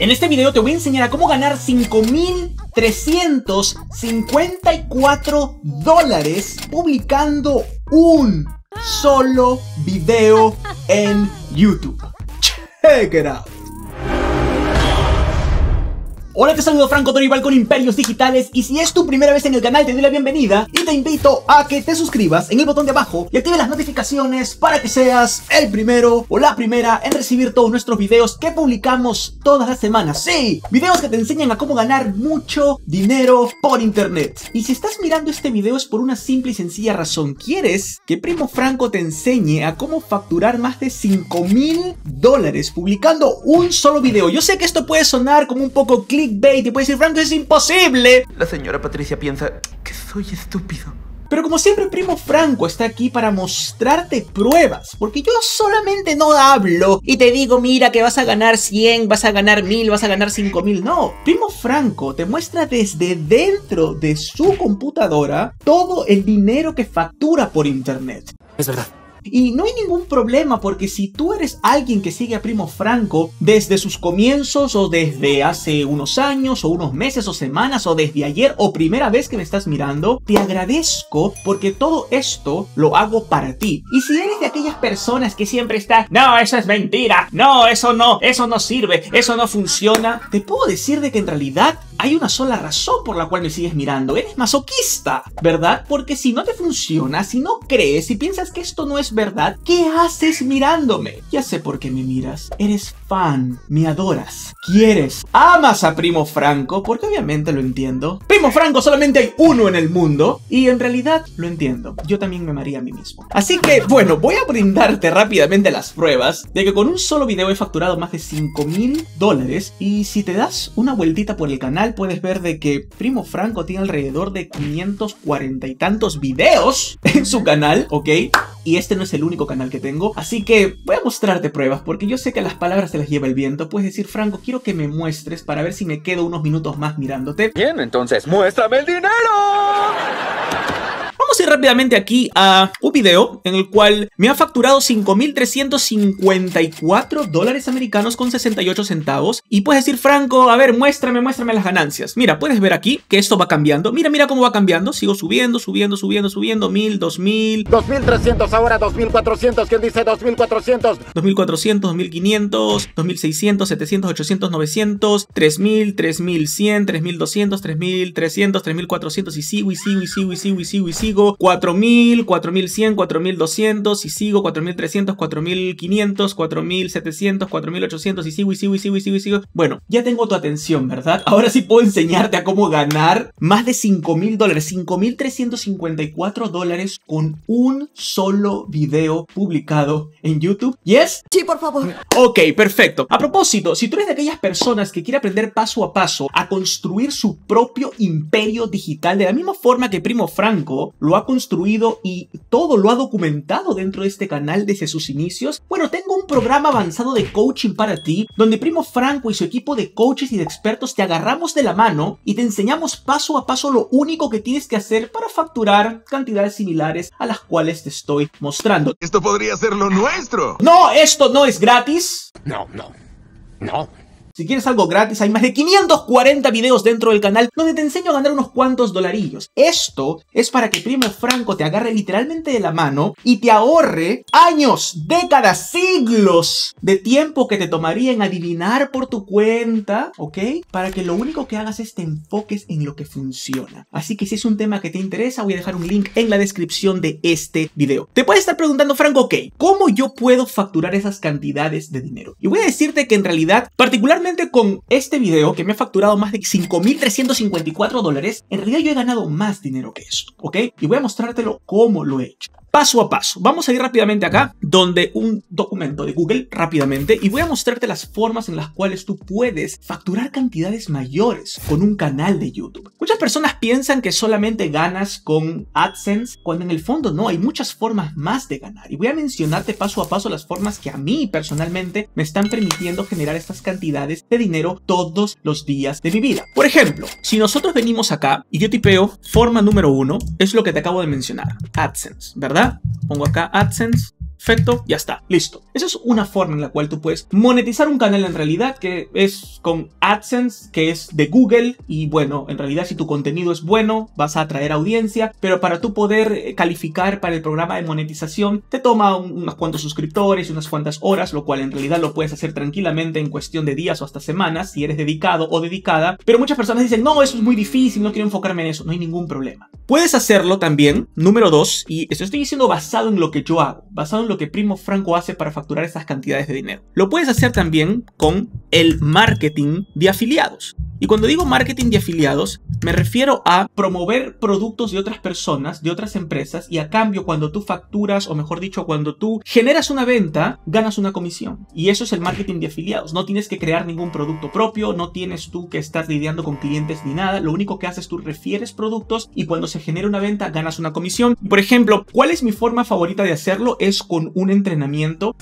En este video te voy a enseñar a cómo ganar $5,354 publicando un solo video en YouTube. Check it out. Hola, te saludo Franco Toribal con Imperios Digitales, y si es tu primera vez en el canal te doy la bienvenida y te invito a que te suscribas en el botón de abajo y active las notificaciones para que seas el primero o la primera en recibir todos nuestros videos que publicamos todas las semanas. Sí, videos que te enseñan a cómo ganar mucho dinero por internet. Y si estás mirando este video es por una simple y sencilla razón: quieres que Primo Franco te enseñe a cómo facturar más de $5,000 publicando un solo video. Yo sé que esto puede sonar como un poco clickbait y puede decir: Franco, es imposible. La señora Patricia piensa que soy estúpido. Pero como siempre, Primo Franco está aquí para mostrarte pruebas, porque yo solamente no hablo y te digo, mira que vas a ganar 100, vas a ganar 1000, vas a ganar 5000. No, Primo Franco te muestra desde dentro de su computadora todo el dinero que factura por internet. Es verdad. Y no hay ningún problema, porque si tú eres alguien que sigue a Primo Franco desde sus comienzos, o desde hace unos años, o unos meses, o semanas, o desde ayer, o primera vez que me estás mirando, te agradezco porque todo esto lo hago para ti. Y si eres de aquellas personas que siempre están: no, eso es mentira, no eso no sirve, eso no funciona, te puedo decir de que en realidad hay una sola razón por la cual me sigues mirando. Eres masoquista, ¿verdad? Porque si no te funciona, si no crees, si piensas que esto no es verdad, ¿qué haces mirándome? Ya sé por qué me miras. Eres fan, me adoras, quieres, amas a Primo Franco, porque obviamente lo entiendo. Primo Franco solamente hay uno en el mundo, y en realidad lo entiendo. Yo también me amaría a mí mismo. Así que, bueno, voy a brindarte rápidamente las pruebas de que con un solo video he facturado más de $5,000. Y si te das una vueltita por el canal, puedes ver de que Primo Franco tiene alrededor de 540 y tantos videos en su canal, ¿ok? Y este no es el único canal que tengo, así que voy a mostrarte pruebas, porque yo sé que las palabras te las lleva el viento. Puedes decir: Franco, quiero que me muestres para ver si me quedo unos minutos más mirándote. Bien, entonces ¡muéstrame el dinero! Vamos a ir rápidamente aquí a un video en el cual me ha facturado $5,354 americanos con 68 centavos. Y puedes decir: Franco, a ver, muéstrame las ganancias. Mira, puedes ver aquí que esto va cambiando. Mira cómo va cambiando. Sigo subiendo, 1000, 2000, 2300, ahora 2400. ¿Quién dice 2400? 2400, 2500, 2600, 700, 800, 900, 3000, 3100, 3200, 3300, 3400, y sigo. 4000, 4100, 4200, y sigo. 4300, 4500, 4700, 4800, y sigo. Bueno, ya tengo tu atención, ¿verdad? Ahora sí puedo enseñarte a cómo ganar más de $5,000, $5,354 con un solo video publicado en YouTube. ¿Yes? Sí, por favor. Ok, perfecto. A propósito, si tú eres de aquellas personas que quiere aprender paso a paso a construir su propio imperio digital, de la misma forma que Primo Franco lo ha construido y todo lo ha documentado dentro de este canal desde sus inicios, bueno, tengo un programa avanzado de coaching para ti, donde Primo Franco y su equipo de coaches y de expertos te agarramos de la mano y te enseñamos paso a paso lo único que tienes que hacer para facturar cantidades similares a las cuales te estoy mostrando. Esto podría ser lo nuestro. No, esto no es gratis. No. Si quieres algo gratis, hay más de 540 videos dentro del canal donde te enseño a ganar unos cuantos dolarillos. Esto es para que Primo Franco te agarre literalmente de la mano y te ahorre años, décadas, siglos de tiempo que te tomaría en adivinar por tu cuenta, ¿ok? Para que lo único que hagas es te enfoques en lo que funciona. Así que si es un tema que te interesa, voy a dejar un link en la descripción de este video. Te puedes estar preguntando: Franco, ok, ¿cómo yo puedo facturar esas cantidades de dinero? Y voy a decirte que en realidad, particularmente con este video que me ha facturado más de $5,354, en realidad yo he ganado más dinero que esto, ¿ok? Y voy a mostrártelo cómo lo he hecho. Paso a paso. Vamos a ir rápidamente acá, donde un documento de Google, rápidamente, y voy a mostrarte las formas en las cuales tú puedes facturar cantidades mayores con un canal de YouTube. Muchas personas piensan que solamente ganas con AdSense, cuando en el fondo no, hay muchas formas más de ganar. Y voy a mencionarte paso a paso las formas que a mí personalmente me están permitiendo generar estas cantidades de dinero todos los días de mi vida. Por ejemplo, si nosotros venimos acá y yo tipeo forma número 1, es lo que te acabo de mencionar, AdSense, ¿verdad? Pongo acá AdSense, Perfecto, ya está, listo. Esa es una forma en la cual tú puedes monetizar un canal en realidad, que es con AdSense, que es de Google. Y bueno, en realidad si tu contenido es bueno, vas a atraer audiencia, pero para tú poder calificar para el programa de monetización, te toma unos cuantos suscriptores y unas cuantas horas, lo cual en realidad lo puedes hacer tranquilamente en cuestión de días o hasta semanas, si eres dedicado o dedicada. Pero muchas personas dicen, no, eso es muy difícil, no quiero enfocarme en eso. No hay ningún problema. Puedes hacerlo también, número 2, y esto estoy diciendo basado en lo que yo hago, basado en lo que Primo Franco hace para facturar estas cantidades de dinero. Lo puedes hacer también con el marketing de afiliados. Y cuando digo marketing de afiliados, me refiero a promover productos de otras personas, de otras empresas, y a cambio cuando tú facturas, o mejor dicho, cuando tú generas una venta, ganas una comisión. Y eso es el marketing de afiliados. No tienes que crear ningún producto propio, no tienes tú que estar lidiando con clientes ni nada. Lo único que haces, tú refieres productos y cuando se genera una venta, ganas una comisión. Por ejemplo, ¿cuál es mi forma favorita de hacerlo? Es con un entrenamiento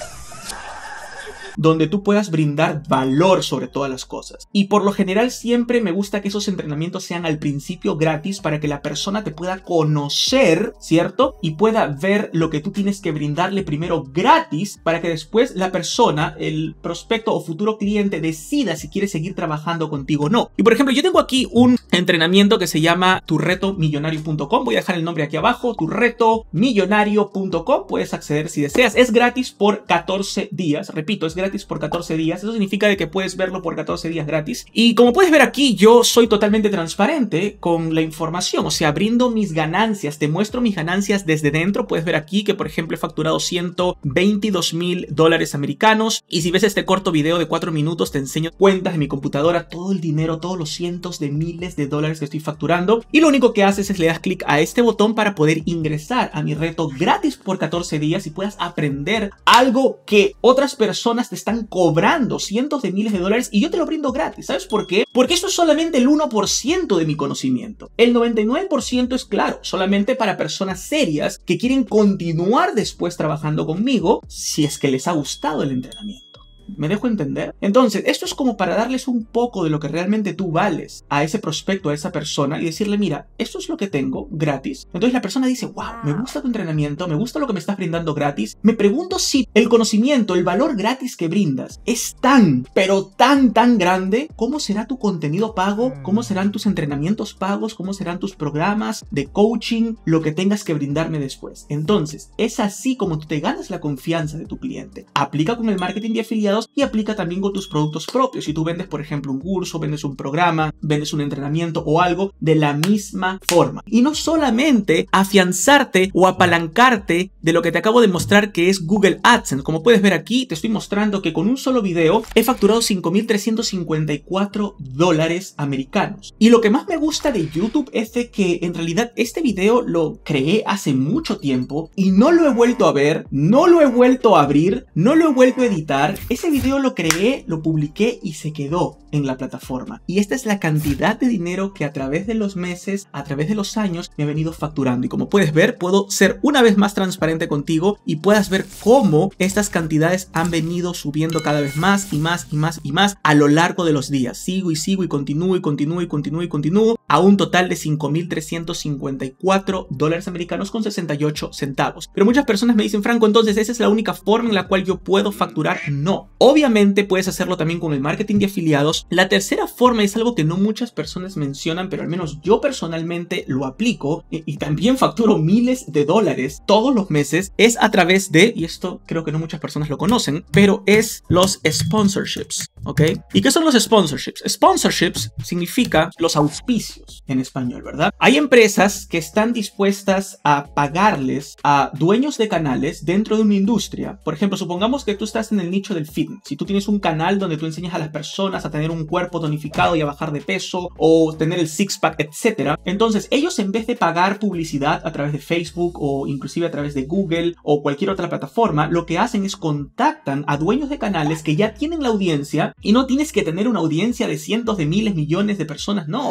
donde tú puedas brindar valor sobre todas las cosas. Y por lo general siempre me gusta que esos entrenamientos sean al principio gratis para que la persona te pueda conocer, ¿cierto? Y pueda ver lo que tú tienes que brindarle primero gratis para que después la persona, el prospecto o futuro cliente, decida si quiere seguir trabajando contigo o no. Y por ejemplo, yo tengo aquí un entrenamiento que se llama turretomillonario.com. Voy a dejar el nombre aquí abajo, turretomillonario.com. Puedes acceder si deseas. Es gratis por 14 días. Repito, es gratis por 14 días. Eso significa de que puedes verlo por 14 días gratis. Y como puedes ver aquí, yo soy totalmente transparente con la información. O sea, brindo mis ganancias. Te muestro mis ganancias desde dentro. Puedes ver aquí que, por ejemplo, he facturado $122,000 americanos. Y si ves este corto video de 4 minutos, te enseño cuentas de mi computadora, todo el dinero, todos los cientos de miles de dólares que estoy facturando. Y lo único que haces es le das clic a este botón para poder ingresar a mi reto gratis por 14 días y puedas aprender algo que otras personas te están cobrando cientos de miles de dólares y yo te lo brindo gratis. ¿Sabes por qué? Porque esto es solamente el 1% de mi conocimiento. El 99% es, claro, solamente para personas serias que quieren continuar después trabajando conmigo si es que les ha gustado el entrenamiento. ¿Me dejo entender? Entonces, esto es como para darles un poco de lo que realmente tú vales a ese prospecto, a esa persona y decirle, mira, esto es lo que tengo gratis. Entonces la persona dice, wow, me gusta tu entrenamiento, me gusta lo que me estás brindando gratis. Me pregunto si el conocimiento, el valor gratis que brindas es tan, pero tan grande. ¿Cómo será tu contenido pago? ¿Cómo serán tus entrenamientos pagos? ¿Cómo serán tus programas de coaching? Lo que tengas que brindarme después. Entonces, es así como tú te ganas la confianza de tu cliente. Aplica con el marketing de afiliados y aplica también con tus productos propios. Si tú vendes, por ejemplo, un curso, vendes un programa, vendes un entrenamiento o algo, de la misma forma. Y no solamente afianzarte o apalancarte de lo que te acabo de mostrar que es Google AdSense. Como puedes ver aquí, te estoy mostrando que con un solo video he facturado $5,354 americanos. Y lo que más me gusta de YouTube es de que en realidad este video lo creé hace mucho tiempo y no lo he vuelto a ver, no lo he vuelto a abrir, no lo he vuelto a editar. Ese video lo creé, lo publiqué y se quedó en la plataforma. Y esta es la cantidad de dinero que a través de los meses, a través de los años, me ha venido facturando. Y como puedes ver, puedo ser una vez más transparente contigo y puedas ver cómo estas cantidades han venido subiendo cada vez más y más y más y más a lo largo de los días. Sigo y sigo y continúo y continúo y continúo y continúo a un total de $5,354 americanos con 68 centavos. Pero muchas personas me dicen, Franco, entonces esa es la única forma en la cual yo puedo facturar. No. Obviamente puedes hacerlo también con el marketing de afiliados. La tercera forma es algo que no muchas personas mencionan, pero al menos yo personalmente lo aplico y también facturo miles de dólares todos los meses. Es a través de, y esto creo que no muchas personas lo conocen, pero es los sponsorships, ¿ok? ¿Y qué son los sponsorships? Sponsorships significa los auspicios en español, ¿verdad? Hay empresas que están dispuestas a pagarles a dueños de canales dentro de una industria. Por ejemplo, supongamos que tú estás en el nicho del fitness. Si tú tienes un canal donde tú enseñas a las personas a tener un cuerpo tonificado y a bajar de peso o tener el six-pack, etc. Entonces, ellos en vez de pagar publicidad a través de Facebook o inclusive a través de Google o cualquier otra plataforma, lo que hacen es contactan a dueños de canales que ya tienen la audiencia y no tienes que tener una audiencia de cientos de miles, millones de personas. No, pueden ser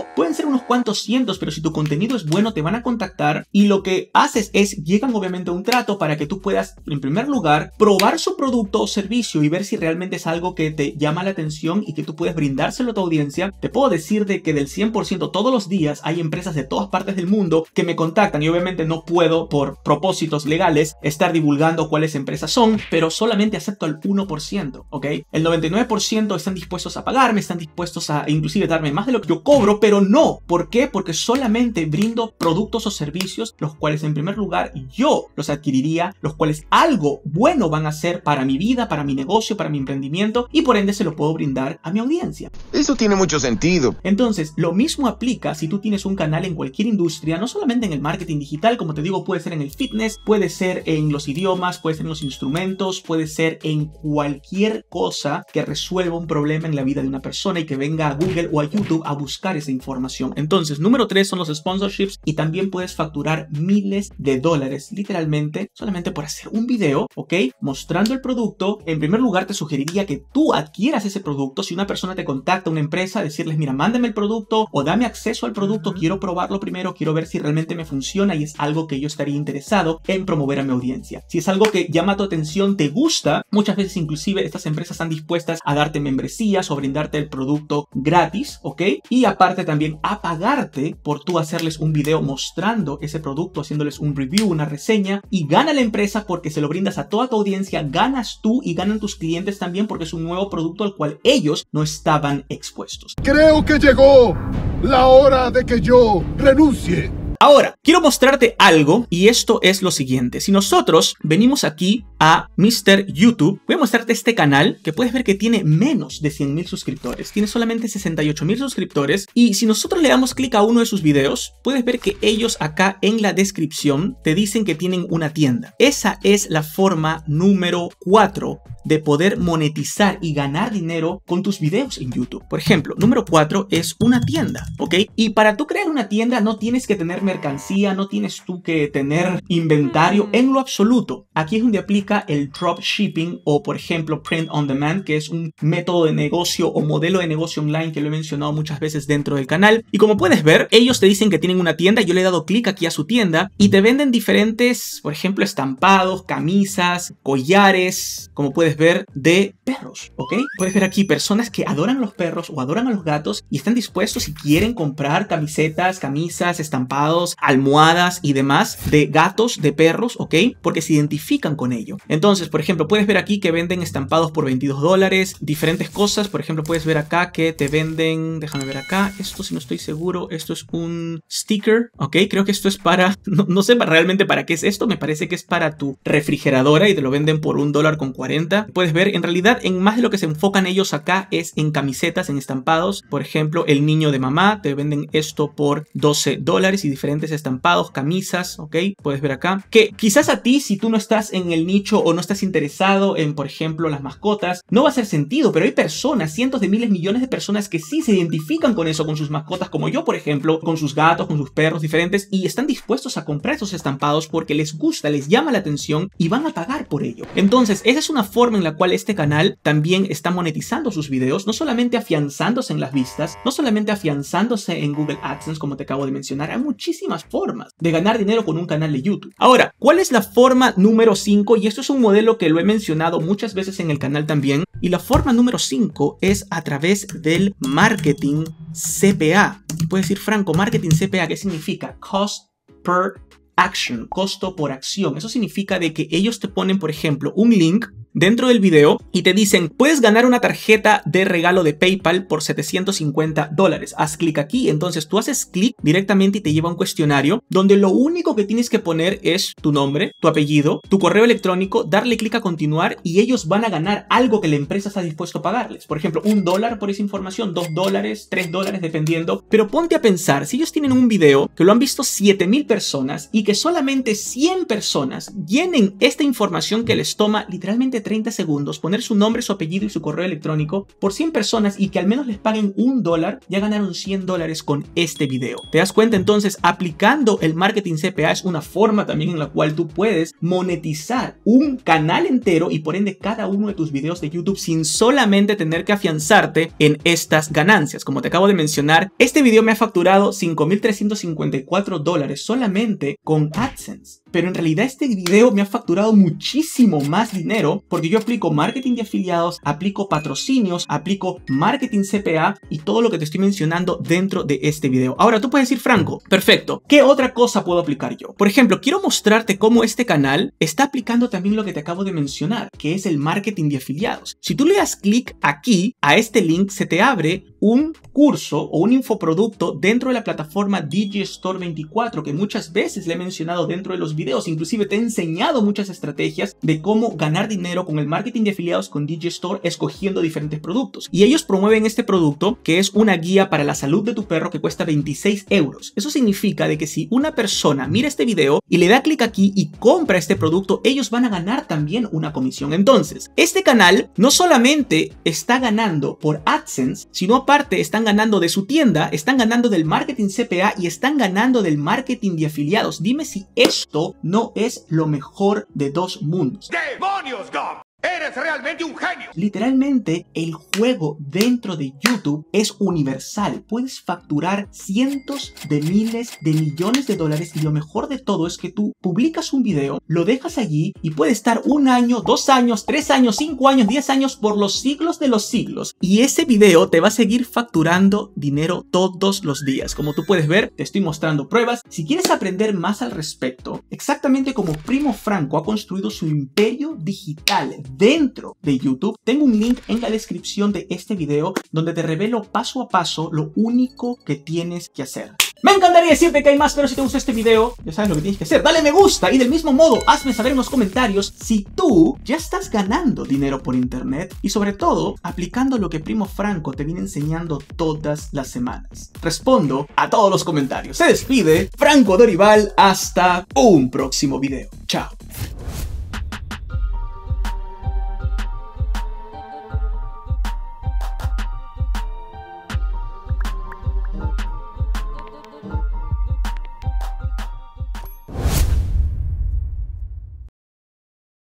unos cuantos cientos, pero si tu contenido es bueno te van a contactar y lo que haces es, llegan obviamente a un trato para que tú puedas, en primer lugar, probar su producto o servicio y ver si realmente es algo que te llama la atención y que tú puedes brindárselo a tu audiencia. Te puedo decir de que del 100% todos los días hay empresas de todas partes del mundo que me contactan y obviamente no puedo por propósitos legales estar divulgando cuáles empresas son, pero solamente acepto al 1%, ¿ok? El 99% están dispuestos a pagarme, están dispuestos a inclusive darme más de lo que yo cobro, pero no. ¿Por qué? Porque solamente brindo productos o servicios los cuales en primer lugar yo los adquiriría, los cuales algo bueno van a hacer para mi vida, para mi negocio, para mi emprendimiento y por ende se lo puedo brindar a mi audiencia. Eso tiene mucho sentido. Entonces, lo mismo aplica si tú tienes un canal en cualquier industria, no solamente en el marketing digital, como te digo, puede ser en el fitness, puede ser en los idiomas, puede ser en los instrumentos, puede ser en cualquier cosa que resuelva un problema en la vida de una persona y que venga a Google o a YouTube a buscar esa información. Entonces, número 3 son los sponsorships y también puedes facturar miles de dólares, literalmente, solamente por hacer un video, ¿ok? Mostrando el producto. En primer lugar, te sugeriría que tú adquieras ese producto. Si una persona te contacta, una empresa, decirles, mira, mándame el producto o dame acceso al producto, quiero probarlo primero, quiero ver si realmente me funciona y es algo que yo estaría interesado en promover a mi audiencia. Si es algo que llama tu atención, te gusta, muchas veces inclusive estas empresas están dispuestas a darte membresías o brindarte el producto gratis, ¿ok? Y aparte también a pagarte por tú hacerles un video mostrando ese producto, haciéndoles un review, una reseña, y gana la empresa porque se lo brindas a toda tu audiencia, ganas tú y ganan tus clientes también porque es un nuevo producto al cual ellos no estaban expuestos. Creo que llegó la hora de que yo renuncie. Ahora, quiero mostrarte algo y esto es lo siguiente. Si nosotros venimos aquí a Mr. YouTube, voy a mostrarte este canal que puedes ver que tiene menos de 100,000 suscriptores. Tiene solamente 68,000 suscriptores y si nosotros le damos clic a uno de sus videos, puedes ver que ellos acá en la descripción te dicen que tienen una tienda. Esa es la forma número 4 de poder monetizar y ganar dinero con tus videos en YouTube. Por ejemplo, número 4 es una tienda, ¿ok? Y para tú crear una tienda no tienes que tener mercancía, no tienes tú que tener inventario en lo absoluto. Aquí es donde aplica el dropshipping o por ejemplo print on demand, que es un método de negocio o modelo de negocio online que lo he mencionado muchas veces dentro del canal. Y como puedes ver, ellos te dicen que tienen una tienda. Yo le he dado clic aquí a su tienda y te venden diferentes, por ejemplo, estampados, camisas, collares, como puedes ver, de perros, ¿ok? Puedes ver aquí personas que adoran a los perros o adoran a los gatos y están dispuestos y quieren comprar camisetas, camisas, estampados, almohadas y demás de gatos, de perros, ¿ok? Porque se identifican con ello. Entonces, por ejemplo, puedes ver aquí que venden estampados por $22, diferentes cosas. Por ejemplo, puedes ver acá que te venden, déjame ver acá, esto si no estoy seguro, esto es un sticker, ¿ok? Creo que esto es para, no sé realmente para qué es esto, me parece que es para tu refrigeradora y te lo venden por $1.40. Puedes ver, en realidad, en más de lo que se enfocan ellos acá es en camisetas, en estampados. Por ejemplo, el niño de mamá, te venden esto por $12 y diferentes estampados, camisas, ¿ok? Puedes ver acá que quizás a ti, si tú no estás en el nicho o no estás interesado en, por ejemplo, las mascotas, no va a hacer sentido, pero hay personas, cientos de miles, millones de personas que sí se identifican con eso, con sus mascotas, como yo, por ejemplo, con sus gatos, con sus perros diferentes y están dispuestos a comprar esos estampados porque les gusta, les llama la atención y van a pagar por ello. Entonces, esa es una forma en la cual este canal también está monetizando sus videos, no solamente afianzándose en las vistas, no solamente afianzándose en Google AdSense, como te acabo de mencionar. Hay muchísimas formas de ganar dinero con un canal de YouTube. Ahora, ¿cuál es la forma número 5? Y esto es un modelo que lo he mencionado muchas veces en el canal también. Y la forma número 5 es a través del marketing CPA. Y puedes decir, Franco, marketing CPA, ¿qué significa? Cost per action, costo por acción. Eso significa de que ellos te ponen, por ejemplo, un link dentro del video y te dicen, puedes ganar una tarjeta de regalo de PayPal por $750. Haz clic aquí. Entonces tú haces clic directamente y te lleva a un cuestionario donde lo único que tienes que poner es tu nombre, tu apellido, tu correo electrónico, darle clic a continuar y ellos van a ganar algo que la empresa está dispuesto a pagarles. Por ejemplo, $1 por esa información, $2, $3, dependiendo. Pero ponte a pensar, si ellos tienen un video que lo han visto 7,000 personas y que solamente 100 personas llenen esta información que les toma literalmente solamente 30 segundos, poner su nombre, su apellido y su correo electrónico por 100 personas y que al menos les paguen $1, ya ganaron $100 con este video. ¿Te das cuenta? Entonces, aplicando el marketing CPA es una forma también en la cual tú puedes monetizar un canal entero y por ende cada uno de tus videos de YouTube sin solamente tener que afianzarte en estas ganancias. Como te acabo de mencionar, este video me ha facturado $5,354 solamente con AdSense. Pero en realidad este video me ha facturado muchísimo más dinero porque yo aplico marketing de afiliados, aplico patrocinios, aplico marketing CPA y todo lo que te estoy mencionando dentro de este video. Ahora tú puedes decir, Franco, perfecto, ¿qué otra cosa puedo aplicar yo? Por ejemplo, quiero mostrarte cómo este canal está aplicando también lo que te acabo de mencionar, que es el marketing de afiliados. Si tú le das clic aquí a este link, se te abre un curso o un infoproducto dentro de la plataforma Digistore 24 que muchas veces le he mencionado dentro de los videos. Inclusive te he enseñado muchas estrategias de cómo ganar dinero con el marketing de afiliados con Digistore escogiendo diferentes productos. Y ellos promueven este producto que es una guía para la salud de tu perro que cuesta 26 euros. Eso significa de que si una persona mira este video y le da clic aquí y compra este producto, ellos van a ganar también una comisión. Entonces, este canal no solamente está ganando por AdSense, sino aparte están ganando de su tienda, están ganando del marketing CPA y están ganando del marketing de afiliados. Dime si esto no es lo mejor de dos mundos. ¡Demonios, Gob! ¡Eres realmente un genio! Literalmente, el juego dentro de YouTube es universal. Puedes facturar cientos de miles de millones de dólares y lo mejor de todo es que tú publicas un video, lo dejas allí y puede estar 1 año, 2 años, 3 años, 5 años, 10 años por los siglos de los siglos. Y ese video te va a seguir facturando dinero todos los días. Como tú puedes ver, te estoy mostrando pruebas. Si quieres aprender más al respecto, exactamente como Primo Franco ha construido su imperio digital dentro de YouTube, tengo un link en la descripción de este video donde te revelo paso a paso lo único que tienes que hacer. Me encantaría decirte que hay más, pero si te gustó este video, ya sabes lo que tienes que hacer. Dale me gusta y del mismo modo, hazme saber en los comentarios si tú ya estás ganando dinero por internet y sobre todo, aplicando lo que Primo Franco te viene enseñando todas las semanas. Respondo a todos los comentarios. Se despide Franco Dorival. Hasta un próximo video. Chao.